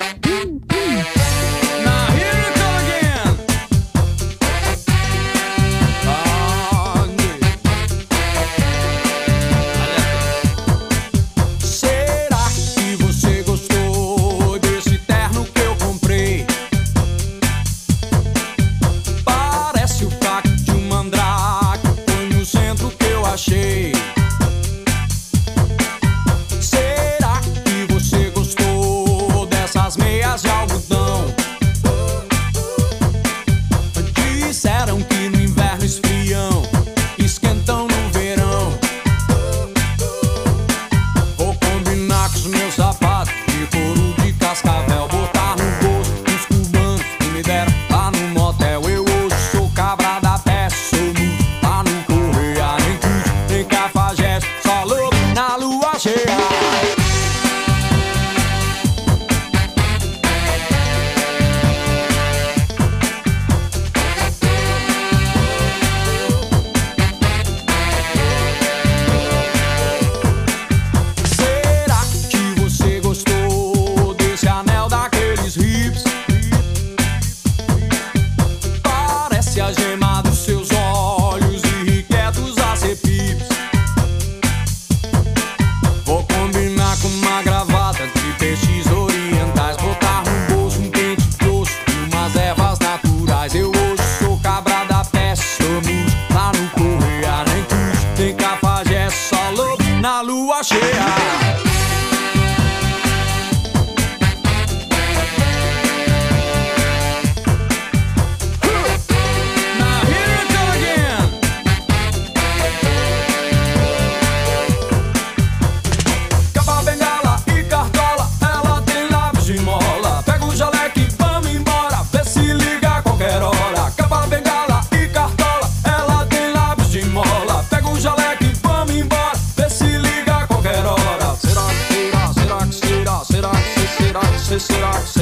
Será que você gostou dessas meias de algodão? Disseram que no inverno esfriam, esquentam no verão. Vou combinar com os meus sapatos de couro de cascavel, botar no bolso dos cubanos que me deram lá no motel. Eu hoje sou cabra da peça, sou nu, lá no Correia, nem Cruz, nem Cafajeste, só louco na lua cheia. A gema dos seus olhos irrequietos a ser pips. Vou combinar com uma gravata de peixes orientais, botar no bolso um pente grosso e umas ervas naturais. Eu hoje sou cabra da peça, sou mudo, lá no Correia, nem Cruz, nem Cafajeste, só louco na lua cheia. Será?